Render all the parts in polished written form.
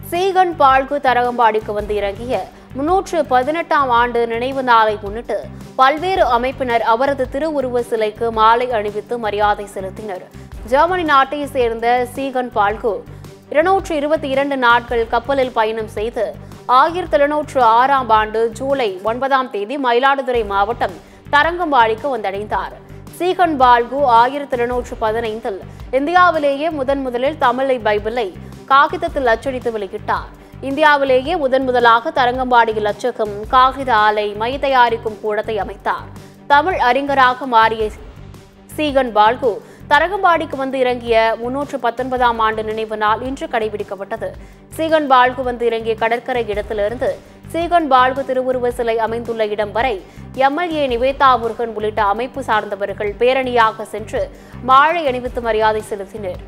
சீகன் பால்கு தரங்கம்பாடிக்கு வந்து இறங்கிய 318ஆம் ஆண்டு நினைவு நாளை முன்னிட்டு பல்வேறு அமைப்பினர் அவரது திருவுருவ சிலைக்கு மாலை அணிவித்து மரியாதை செலுத்தினர். ஜெர்மனி நாட்டை சேர்ந்த சீகன் பால்கு 222 நாட்கள் கப்பலில் பயணம் செய்து 1706ஆம் ஆண்டு ஜூலை 9ஆம் தேதி மயிலாடுதுறை மாவட்டம் தரங்கம்பாடிக்கு வந்தடைந்தார். சீகன் பால்கு 1715இல் இந்தியாவிலேயே முதலில் தமிழை பைபிளை காகிதத்தில் அச்சடித்து வெளியிட்டார். இந்தியாவிலேயே முதலாக தரங்கம்பாடியில் அச்சகம், காகித ஆலை, மை தயாரிக்கும் கூடத்தை அமைத்தார். தமிழ் அறிஞராக மாறிய சீகன் பால்கு தரங்கம்பாடிக்கு வந்து இறங்கிய 319ஆம் ஆண்டு நினைவு நாள் இன்று கடைபிடிக்கப்பட்டது. சீகன் பால்கு வந்து இறங்கிய கடற்கரை இடத்திலிருந்து சீகன் பால்கு திருவுருவ சிலை அமைந்துள்ள இடம் வரை எம்எல்ஏ நிவேதா முருகன் உள்ளிட்ட அமைப்பு சார்ந்தவர்கள் பேரணியாக சென்று மாலை அணிவித்து மரியாதை செலுத்தினர்.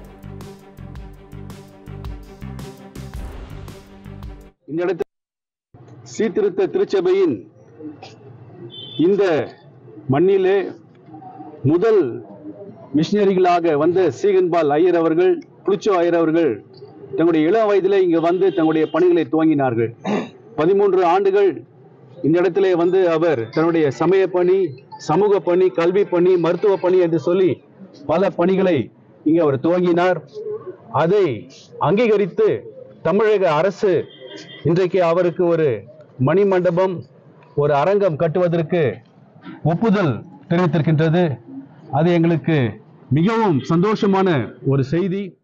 இந்த இடத்தில் சீர்திருத்த திருச்சபையின் இந்த மண்ணிலே முதல் மிஷினரிகளாக வந்த சீகன்பால் ஐயர் அவர்கள், புளிச்சோ ஐயர் அவர்கள் தங்களுடைய இளம் வயதிலே இங்கு வந்து தங்களுடைய பணிகளை துவங்கினார்கள். 13 ஆண்டுகள் இந்த இடத்திலே வந்து அவர் தன்னுடைய சமய பணி, சமூக பணி, கல்வி பணி, மருத்துவ பணி என்று சொல்லி பல பணிகளை இங்கு அவர் துவங்கினார். அதை அங்கீகரித்து தமிழக அரசு இன்றைக்கு அவருக்கு ஒரு மணிமண்டபம், ஒரு அரங்கம் கட்டுவதற்கு ஒப்புதல் தெரிவித்திருக்கின்றது. அது எங்களுக்கு மிகவும் சந்தோஷமான ஒரு செய்தி.